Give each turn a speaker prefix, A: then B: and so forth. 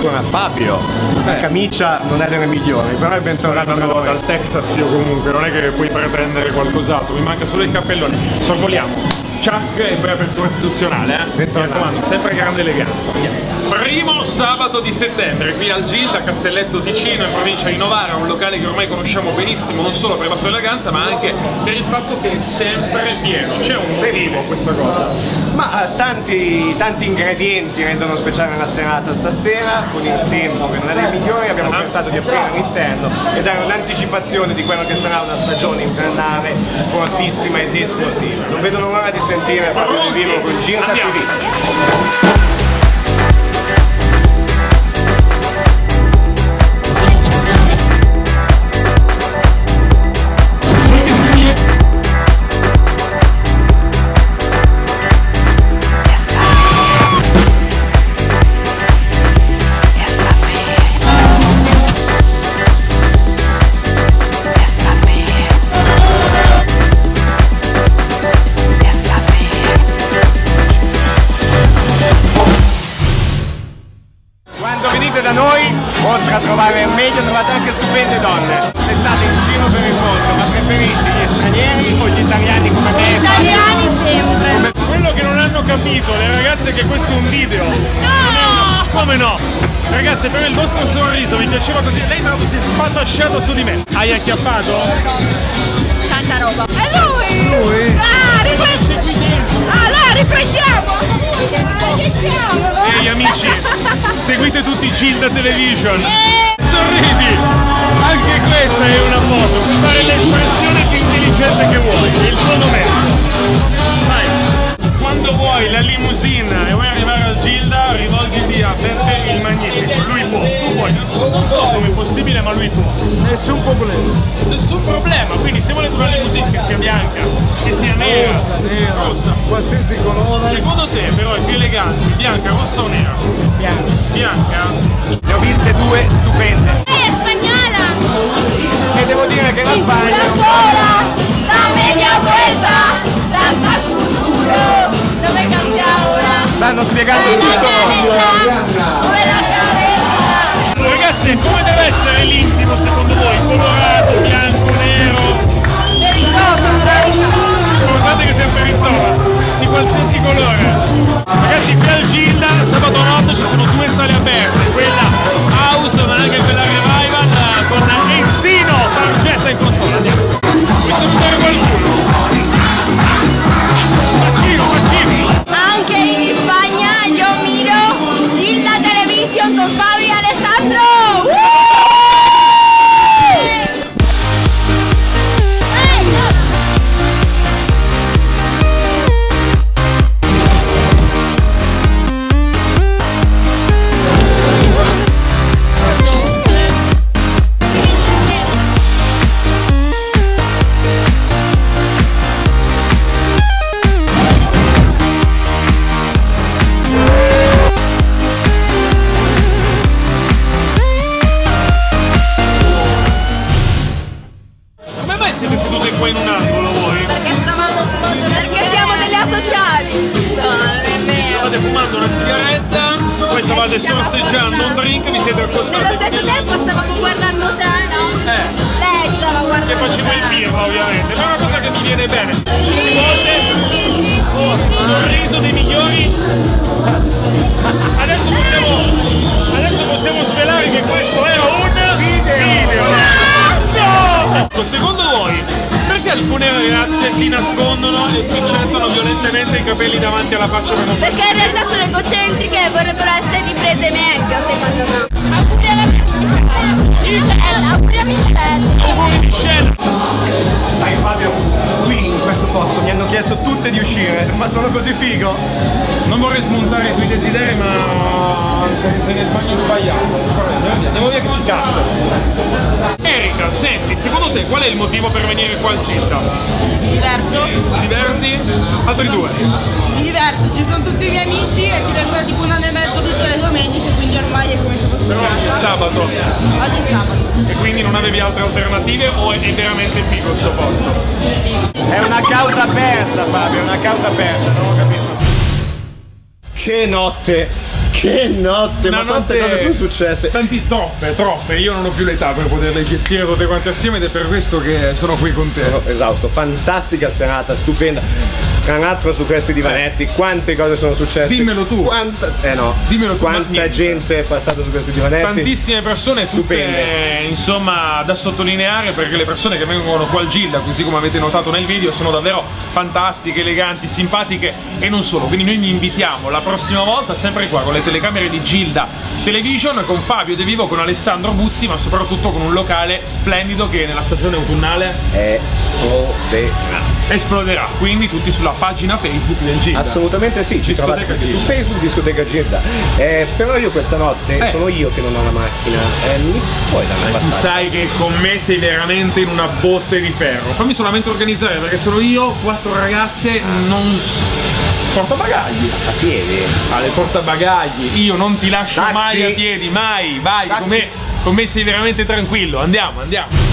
A: ancora Fabio. La camicia non è delle migliori, però è ben tornato
B: dal Texas io comunque, non è che puoi pretendere qualcos'altro, mi manca solo il cappellone. Sorvoliamo. Chuck e poi apertura istituzionale, mi raccomando, sempre grande eleganza. Primo sabato di settembre, qui al Gilda, Castelletto Ticino, in provincia di Novara, un locale che ormai conosciamo benissimo, non solo per la sua eleganza, ma anche per il fatto che è sempre pieno. C'è un motivo a questa cosa?
A: Ma tanti ingredienti rendono speciale la serata stasera. Con il tempo che non è dei migliori abbiamo pensato di aprire all'interno e dare un'anticipazione di quello che sarà una stagione invernale fortissima ed esplosiva. Non vedo l'ora di sentire Fabio De Vivo con Gilda TV. Da noi, oltre a trovare il meglio, trovate anche stupende donne. Se state in giro per il mondo, ma preferisci gli stranieri o gli italiani come me?
C: Gli italiani sempre!
B: Quello che non hanno capito le ragazze è che questo è un video.
C: No!
B: Come no? Ragazze, per il vostro sorriso mi piaceva così. Lei tra l'altro si è spatasciata su di me. Hai acchiappato?
C: Tanta roba. È lui! Lui? Ah, riprendiamo!
B: Ehi amici, seguite tutti Gilda Television. Sorridi! Anche questa è una foto. Fare l'espressione più intelligente che vuoi. È il tuo nome. Vai. Quando vuoi la limousine e vuoi arrivare al Gilda, rivolgiti a Peppe il Magnifico. Lui può. Tu puoi. Non so come è possibile, ma lui può.
D: Nessun problema.
B: Nessun problema. Quindi se volete una limousine che sia bianca, che sia nera, rossa,
D: qualsiasi colore.
B: Secondo te però è più elegante, bianca, rossa o nera?
A: Bianca.
B: Bianca?
A: Ne ho viste due stupende.
C: È spagnola!
A: E devo dire che la Spagna è un
C: sola, la media vuelta, danza futuro, dove cambia ora.
A: stanno spiegando tutto.
B: Ragazzi, come deve essere l'intimo secondo voi? Colorato, bianco, nero? Guardate che sempre ritrova, di qualsiasi colore. Ragazzi, qui al Gilda, sabato notte ci sono due sale aperte, quella House ma anche quella Revival con Enzino Fargetta in console. Andiamo. Vuoi salutare qualcuno? Facchino.
C: Anche in Spagna io miro Gilda Television con Fabio y Alessandro.
B: Siete sedute qua in un angolo voi?
C: Perché siamo degli associati. No, non è vero.
B: State fumando una sigaretta, poi stavate sorseggiando un drink, vi siete accostati.
C: Nello stesso tempo stavamo guardando te, no? Lei stava guardando.
B: Che facevo il pirla ovviamente, ma è una cosa che mi viene bene. Sorriso dei migliori. Adesso possiamo svelare che questo era un video. No! Secondo voi, perché alcune ragazze si nascondono e si gettano violentemente i capelli davanti alla faccia per non farsi
C: Perché in realtà sono egocentriche e vorrebbero essere riprese meglio, secondo me. Auguri a Michelle.
B: Auguri Michelle.
A: Sai Fabio, qui in questo posto mi hanno chiesto tutte di uscire, ma sono così figo.
B: Non vorrei smontare i tuoi desideri, ma sei nel bagno sbagliato. Andiamo via che ci cazzo. Erika, senti, secondo te qual è il motivo per venire qua al Gilda?
E: Mi diverto.
B: Ti diverti? Altri due.
E: Mi diverto, ci sono tutti i miei amici e ci vengono tipo un anno e mezzo tutte le domeniche, quindi ormai è come se fosse
B: Però ogni sabato.
E: Ogni sabato.
B: E quindi non avevi altre alternative o è veramente figo sto posto?
A: È una causa persa Fabio, è una causa persa, non lo capisco. Che notte, Che notte, ma quante cose sono successe?
B: Troppe, io non ho più l'età per poterle gestire tutte quante assieme ed è per questo che sono qui con te.
A: Sono esausto, fantastica serata, stupenda. Tra l'altro su questi divanetti, quante cose sono successe?
B: Dimmelo tu.
A: Dimmelo tu. Quanta gente è passata su questi divanetti?
B: Tantissime persone,
A: stupende.
B: Tutte, insomma, da sottolineare, perché le persone che vengono qua al Gilda, così come avete notato nel video, sono davvero fantastiche, eleganti, simpatiche e non solo. Quindi noi vi invitiamo la prossima volta sempre qua con le telecamere di Gilda Television, con Fabio De Vivo, con Alessandro Buzzi, ma soprattutto con un locale splendido che nella stagione autunnale esploderà. Quindi tutti sulla pagina Facebook del Gilda.
A: Assolutamente sì, ci trovate anche su Facebook, Discoteca Gilda. Però io questa notte sono io che non ho la macchina. Mi puoi dare una
B: Tu sai che con me sei veramente in una botte di ferro. Fammi solamente organizzare, perché sono io, 4 ragazze, non portabagagli.
A: A piedi?
B: Alle portabagagli. Io non ti lascio mai a piedi, mai. Vai, con me sei veramente tranquillo. Andiamo.